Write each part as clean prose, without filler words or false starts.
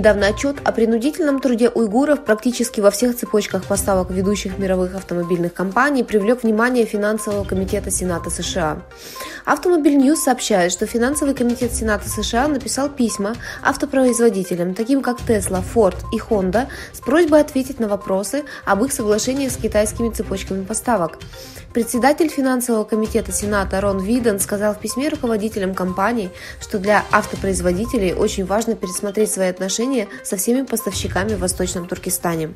Недавний отчет о принудительном труде уйгуров практически во всех цепочках поставок ведущих мировых автомобильных компаний привлек внимание финансового комитета Сената США. Автомобиль Ньюс сообщает, что финансовый комитет Сената США написал письма автопроизводителям, таким как Tesla, Ford и Honda, с просьбой ответить на вопросы об их соглашениях с китайскими цепочками поставок. Председатель финансового комитета Сената Рон Виден сказал в письме руководителям компаний, что для автопроизводителей очень важно пересмотреть свои отношения со всеми поставщиками в Восточном Туркестане.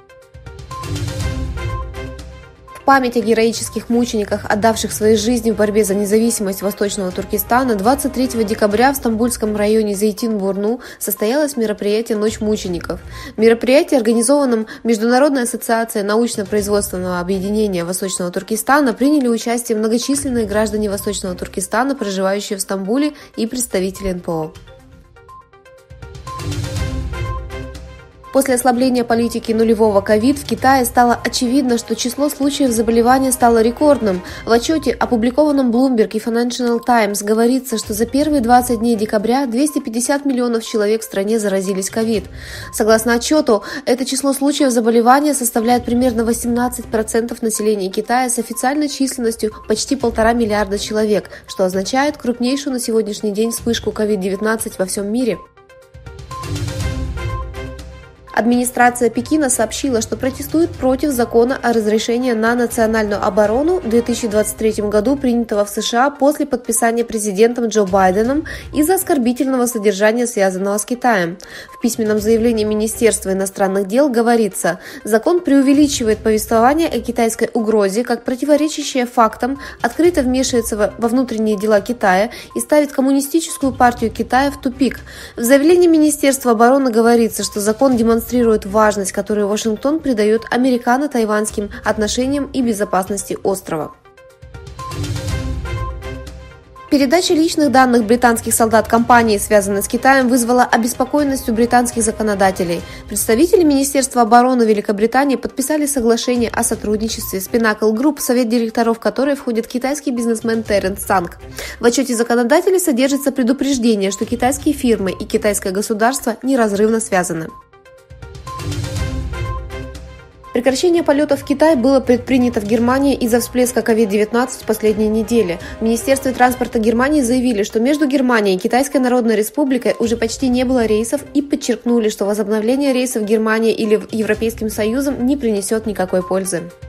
В память о героических мучениках, отдавших свои жизни в борьбе за независимость Восточного Туркестана, 23 декабря в стамбульском районе Зейтин-Бурну состоялось мероприятие «Ночь мучеников». Мероприятие, организованном Международной ассоциацией научно-производственного объединения Восточного Туркестана, приняли участие многочисленные граждане Восточного Туркестана, проживающие в Стамбуле, и представители НПО. После ослабления политики нулевого ковид в Китае стало очевидно, что число случаев заболевания стало рекордным. В отчете, опубликованном Bloomberg и Financial Times, говорится, что за первые 20 дней декабря 250 миллионов человек в стране заразились ковид. Согласно отчету, это число случаев заболевания составляет примерно 18% населения Китая с официальной численностью почти 1,5 миллиарда человек, что означает крупнейшую на сегодняшний день вспышку COVID-19 во всем мире. Администрация Пекина сообщила, что протестует против закона о разрешении на национальную оборону в 2023 году, принятого в США после подписания президентом Джо Байденом из-за оскорбительного содержания, связанного с Китаем. В письменном заявлении Министерства иностранных дел говорится, закон преувеличивает повествование о китайской угрозе как противоречащее фактам, открыто вмешивается во внутренние дела Китая и ставит коммунистическую партию Китая в тупик. В заявлении Министерства обороны говорится, что закон демонстрирует важность, которую Вашингтон придает американо-тайваньским отношениям и безопасности острова. Передача личных данных британских солдат компании, связанной с Китаем, вызвала обеспокоенность у британских законодателей. Представители Министерства обороны Великобритании подписали соглашение о сотрудничестве с Pinnacle Group, совет директоров которой входит китайский бизнесмен Терренс Цанг. В отчете законодателей содержится предупреждение, что китайские фирмы и китайское государство неразрывно связаны. Прекращение полетов в Китай было предпринято в Германии из-за всплеска COVID-19 в последние недели. В Министерстве транспорта Германии заявили, что между Германией и Китайской Народной Республикой уже почти не было рейсов и подчеркнули, что возобновление рейсов в Германии или Европейским Союзом не принесет никакой пользы.